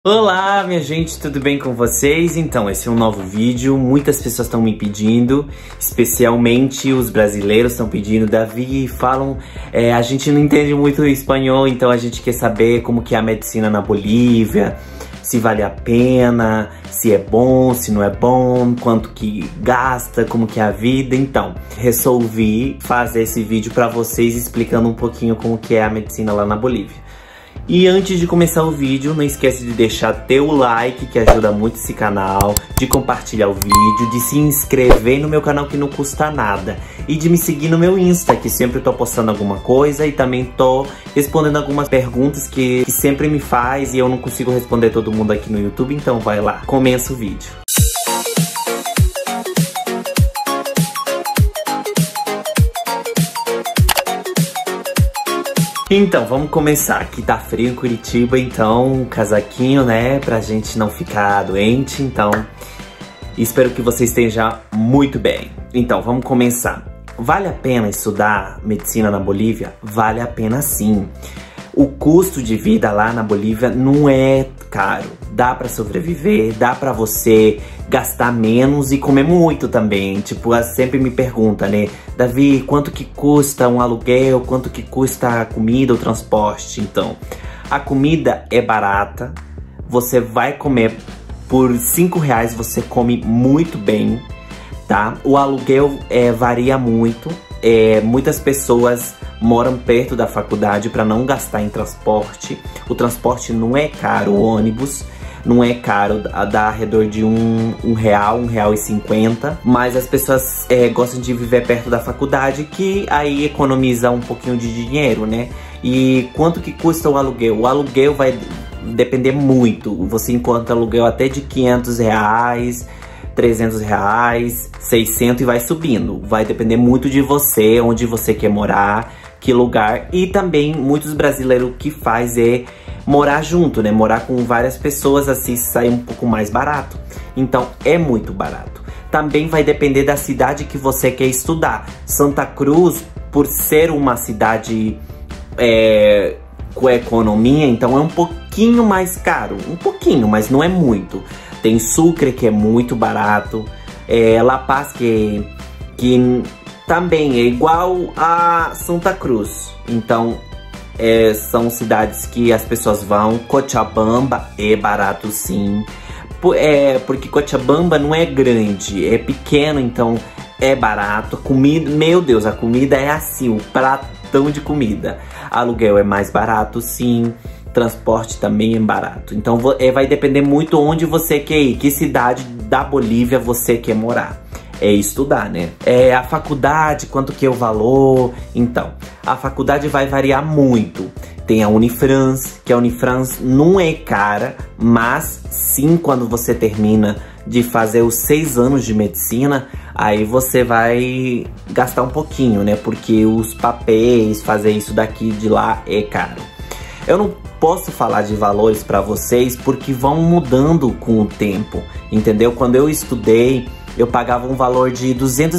Olá, minha gente, tudo bem com vocês? Então, esse é um novo vídeo, muitas pessoas estão me pedindo, especialmente os brasileiros estão pedindo, Davi, falam, a gente não entende muito espanhol, então a gente quer saber como que é a medicina na Bolívia, se vale a pena, se é bom, se não é bom, quanto que gasta, como que é a vida. Então, resolvi fazer esse vídeo para vocês explicando um pouquinho como que é a medicina lá na Bolívia. E antes de começar o vídeo, não esquece de deixar teu like, que ajuda muito esse canal, de compartilhar o vídeo, de se inscrever no meu canal que não custa nada, e de me seguir no meu Insta, que sempre eu tô postando alguma coisa e também tô respondendo algumas perguntas que sempre me faz e eu não consigo responder todo mundo aqui no YouTube, então vai lá, começa o vídeo. Então, vamos começar. Aqui tá frio em Curitiba, então casaquinho, né, pra gente não ficar doente. Então, espero que você esteja muito bem. Então, vamos começar. Vale a pena estudar medicina na Bolívia? Vale a pena sim. O custo de vida lá na Bolívia não é caro. Dá pra sobreviver, dá pra você gastar menos e comer muito também. Tipo, sempre me pergunta, né? Davi, quanto que custa um aluguel? Quanto que custa a comida, o transporte? Então, a comida é barata. Você vai comer por R$5, você come muito bem, tá? O aluguel varia muito. Muitas pessoas moram perto da faculdade para não gastar em transporte. O transporte não é caro, o ônibus não é caro, dá ao redor de R$1, R$1,50. Mas as pessoas gostam de viver perto da faculdade, que aí economiza um pouquinho de dinheiro, né? E quanto que custa o aluguel? O aluguel vai depender muito. Você encontra aluguel até de R$500, R$300, 600 e vai subindo. Vai depender muito de você, onde você quer morar, que lugar. E também muitos brasileiros que faz morar junto, né? Morar com várias pessoas, assim sai um pouco mais barato. Então é muito barato. Também vai depender da cidade que você quer estudar. Santa Cruz, por ser uma cidade com economia, então é um pouquinho mais caro. Um pouquinho, mas não é muito. Tem Sucre, que é muito barato. La Paz, que também é igual a Santa Cruz. Então, são cidades que as pessoas vão. Cochabamba é barato sim. Porque Cochabamba não é grande, é pequeno, então é barato. Comida, meu Deus, a comida é assim, o pratão de comida. Aluguel é mais barato sim. Transporte também é barato. Então vai depender muito onde você quer ir, que cidade da Bolívia você quer morar. Estudar, né? A faculdade, quanto que é o valor? Então, a faculdade vai variar muito. Tem a Unifrans, que a Unifrans não é cara, mas sim, quando você termina de fazer os 6 anos de medicina, aí você vai gastar um pouquinho, né? Porque os papéis, fazer isso daqui de lá é caro. Eu não posso falar de valores para vocês porque vão mudando com o tempo, entendeu? Quando eu estudei, eu pagava um valor de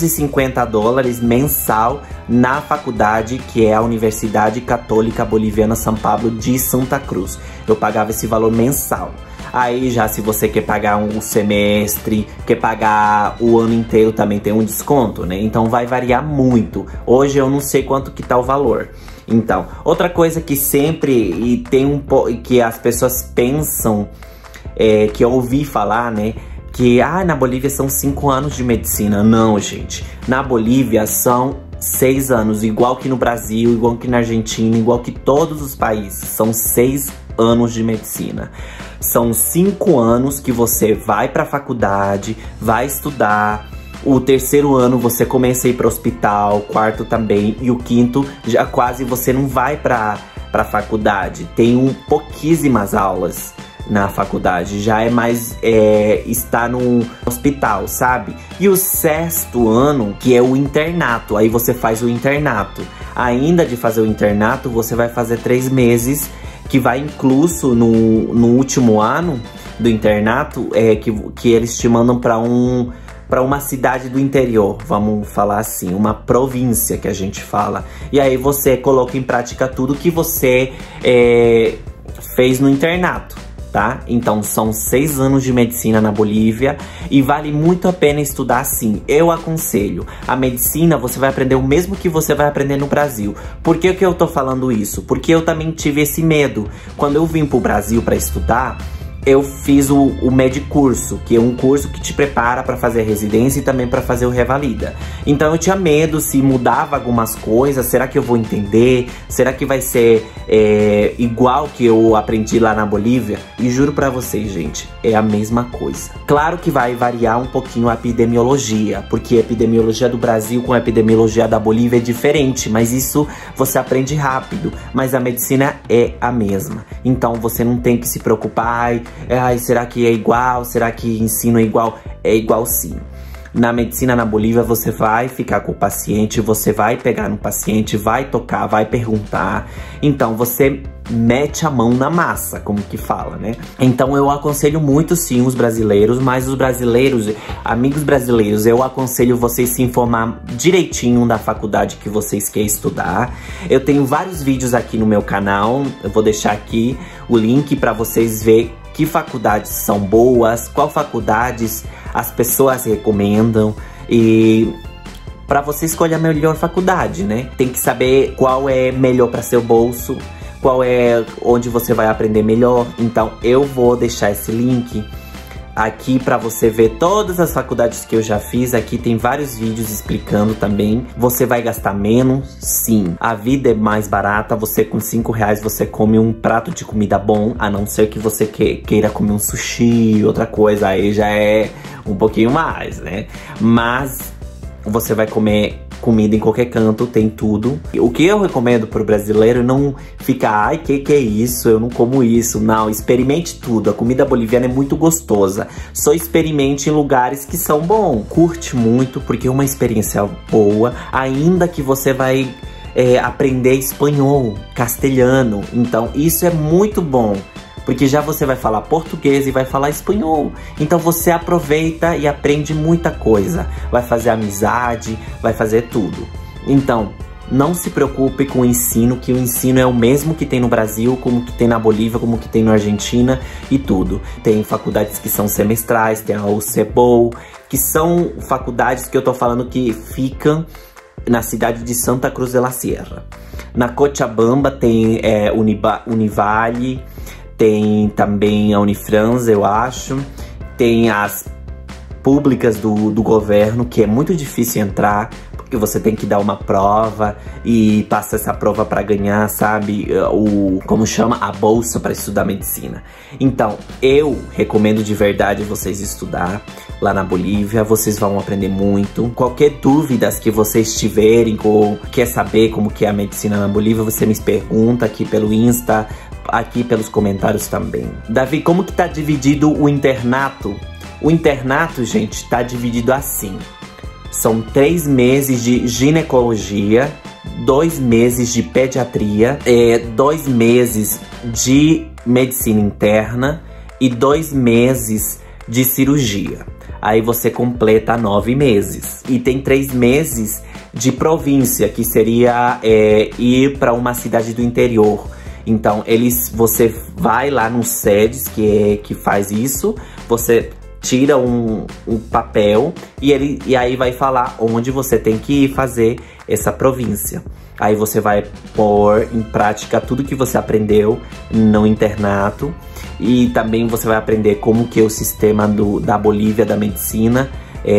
$250 mensal na faculdade, que é a Universidade Católica Boliviana São Pablo de Santa Cruz. Eu pagava esse valor mensal. Aí já se você quer pagar um semestre, quer pagar o ano inteiro, também tem um desconto, né? Então vai variar muito. Hoje eu não sei quanto que tá o valor. Então, outra coisa que sempre que as pessoas pensam, que eu ouvi falar, né? Que na Bolívia são 5 anos de medicina. Não, gente. Na Bolívia são 6 anos, igual que no Brasil, igual que na Argentina, igual que todos os países. São 6 anos de medicina. São 5 anos que você vai pra faculdade, vai estudar. O 3º ano você começa a ir para o hospital, 4º também, e o 5º já quase você não vai para faculdade. Tem pouquíssimas aulas na faculdade, já é mais estar no hospital, sabe? E o 6º ano, que é o internato, aí você faz o internato. Ainda de fazer o internato, você vai fazer 3 meses, que vai incluso no último ano do internato, que eles te mandam para uma cidade do interior, vamos falar assim, uma província que a gente fala. E aí você coloca em prática tudo que você fez no internato. tá? Então são 6 anos de medicina na Bolívia e vale muito a pena estudar sim. Eu aconselho. A medicina você vai aprender o mesmo que você vai aprender no Brasil. Por que eu tô falando isso? Porque eu também tive esse medo. Quando eu vim pro Brasil para estudar, eu fiz o Medicurso, que é um curso que te prepara para fazer a residência e também para fazer o Revalida. Então eu tinha medo se mudava algumas coisas, será que eu vou entender? Será que vai ser igual que eu aprendi lá na Bolívia? E juro para vocês, gente, é a mesma coisa. Claro que vai variar um pouquinho a epidemiologia, porque a epidemiologia do Brasil com a epidemiologia da Bolívia é diferente, mas isso você aprende rápido. Mas a medicina é a mesma. Então você não tem que se preocupar, ai, será que é igual? Será que ensino é igual? É igual sim. Na medicina na Bolívia você vai ficar com o paciente, você vai pegar no paciente, vai tocar, vai perguntar. Então você mete a mão na massa, como que fala, né? Então eu aconselho muito sim os brasileiros, mas os brasileiros, amigos brasileiros, eu aconselho vocês se informar direitinho da faculdade que vocês querem estudar. Eu tenho vários vídeos aqui no meu canal, eu vou deixar aqui o link para vocês verem que faculdades são boas, qual faculdades as pessoas recomendam e para você escolher a melhor faculdade, né? Tem que saber qual é melhor para seu bolso, qual é onde você vai aprender melhor. Então eu vou deixar esse link aqui para você ver todas as faculdades que eu já fiz. Aqui tem vários vídeos explicando também. Você vai gastar menos? Sim. A vida é mais barata. Você com R$5 você come um prato de comida bom. A não ser que você queira comer um sushi, outra coisa. Aí já é um pouquinho mais, né? Mas você vai comer comida em qualquer canto, tem tudo. O que eu recomendo pro brasileiro não ficar, ai, que é isso? Eu não como isso. Não, experimente tudo. A comida boliviana é muito gostosa. Só experimente em lugares que são bons. Curte muito, porque é uma experiência boa. Ainda que você vai aprender espanhol, castelhano. Então, isso é muito bom. Porque já você vai falar português e vai falar espanhol. Então você aproveita e aprende muita coisa. Vai fazer amizade, vai fazer tudo. Então, não se preocupe com o ensino, que o ensino é o mesmo que tem no Brasil, como que tem na Bolívia, como que tem na Argentina e tudo. Tem faculdades que são semestrais, tem a UCEBOL, que são faculdades que eu tô falando que ficam na cidade de Santa Cruz de la Sierra. Na Cochabamba tem Univale, tem também a Unifrans, eu acho. Tem as públicas do governo, que é muito difícil entrar, porque você tem que dar uma prova e passa essa prova para ganhar, sabe, como chama? A bolsa para estudar medicina. Então, eu recomendo de verdade vocês estudar lá na Bolívia, vocês vão aprender muito. Qualquer dúvidas que vocês tiverem, ou quer saber como que é a medicina na Bolívia, você me pergunta aqui pelo Insta, aqui pelos comentários também. Davi, como que tá dividido o internato? O internato, gente, tá dividido assim. São 3 meses de ginecologia, 2 meses de pediatria, 2 meses de medicina interna e 2 meses de cirurgia. Aí você completa 9 meses. E tem 3 meses de província, que seria ir para uma cidade do interior. Então, você vai lá no SEDES, que faz isso, você tira um papel e aí vai falar onde você tem que fazer essa província. Aí você vai pôr em prática tudo que você aprendeu no internato e também você vai aprender como que é o sistema da Bolívia da medicina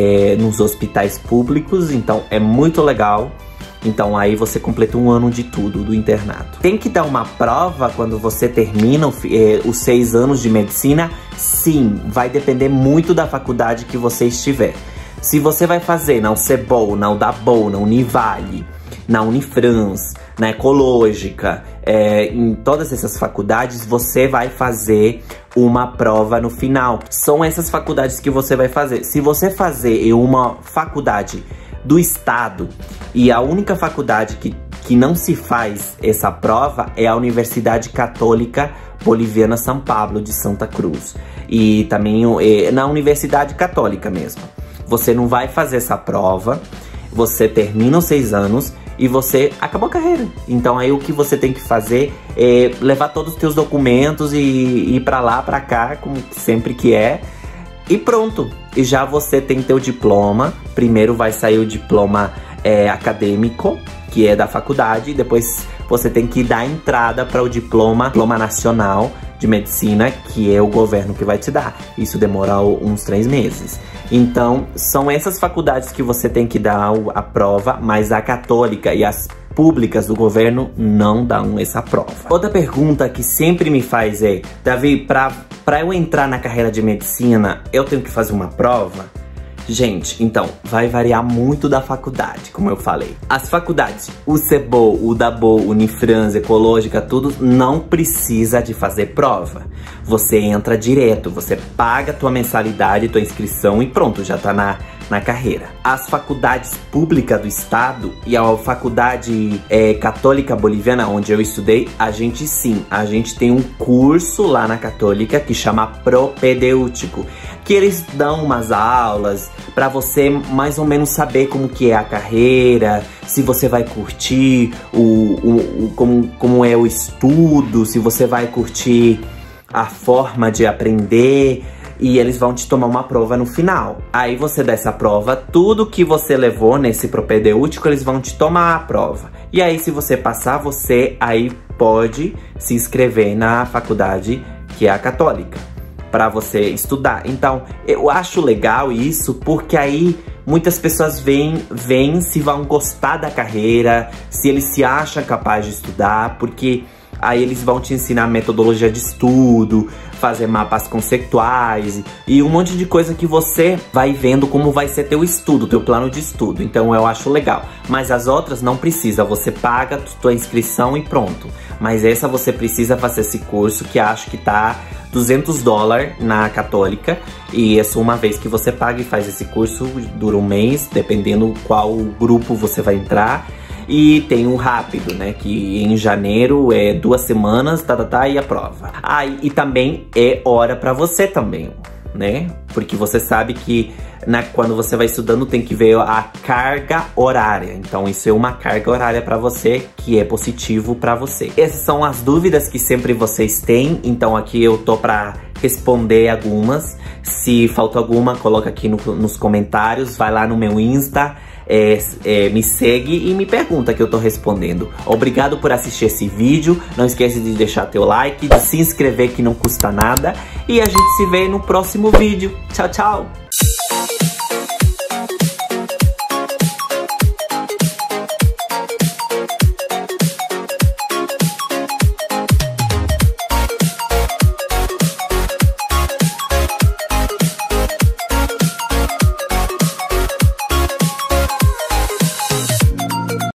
nos hospitais públicos. Então, é muito legal. Então aí você completa 1 ano de tudo, do internato. Tem que dar uma prova quando você termina os 6 anos de medicina? Sim, vai depender muito da faculdade que você estiver. Se você vai fazer na UCEBOL, na UDABOL, na Univale, na Unifrans, na Ecológica, em todas essas faculdades, você vai fazer uma prova no final. São essas faculdades que você vai fazer. Se você fazer em uma faculdade do estado, e a única faculdade que não se faz essa prova é a Universidade Católica Boliviana São Pablo de Santa Cruz. E também na Universidade Católica mesmo. Você não vai fazer essa prova, você termina os 6 anos e você acabou a carreira. Então aí o que você tem que fazer é levar todos os teus documentos e ir pra lá, pra cá, como sempre que é. E pronto, e já você tem teu diploma. Primeiro vai sair o diploma acadêmico, que é da faculdade. Depois você tem que dar entrada para o diploma nacional de medicina, que é o governo que vai te dar. Isso demora uns 3 meses. Então, são essas faculdades que você tem que dar a prova, mas a católica e as públicas do governo não dão essa prova. Outra pergunta que sempre me faz é: Davi, pra eu entrar na carreira de medicina, eu tenho que fazer uma prova? Gente, então, vai variar muito da faculdade, como eu falei. As faculdades, o CEBO, o DABO, Unifrans, Ecológica, tudo, não precisa de fazer prova. Você entra direto, você paga tua mensalidade, tua inscrição e pronto, já tá na carreira. As faculdades públicas do estado e a faculdade católica boliviana, onde eu estudei, a gente tem um curso lá na católica que chama propedêutico, que eles dão umas aulas para você mais ou menos saber como que é a carreira, se você vai curtir como é o estudo, se você vai curtir a forma de aprender. E eles vão te tomar uma prova no final. Aí você dá essa prova, tudo que você levou nesse propedêutico, eles vão te tomar a prova. E aí, se você passar, você aí pode se inscrever na faculdade que é a católica, para você estudar. Então, eu acho legal isso, porque aí muitas pessoas veem se vão gostar da carreira, se eles se acham capazes de estudar, porque aí eles vão te ensinar metodologia de estudo, fazer mapas conceituais e um monte de coisa que você vai vendo como vai ser teu estudo, teu plano de estudo. Então eu acho legal. Mas as outras não precisa, você paga tua inscrição e pronto. Mas essa você precisa fazer esse curso, que acho que tá $200 na católica. E é só uma vez que você paga e faz esse curso, dura um mês, dependendo qual grupo você vai entrar. E tem o rápido, né, que em janeiro é 2 semanas, e a prova. Ah, e também é hora pra você também, né? Porque você sabe que quando você vai estudando tem que ver a carga horária. Então isso é uma carga horária pra você, que é positivo pra você. Essas são as dúvidas que sempre vocês têm. Então aqui eu tô pra responder algumas. Se falta alguma, coloca aqui nos comentários. Vai lá no meu Insta. Me segue e me pergunta que eu tô respondendo. Obrigado por assistir esse vídeo. Não esquece de deixar teu like, de se inscrever que não custa nada. E a gente se vê no próximo vídeo. Tchau, tchau!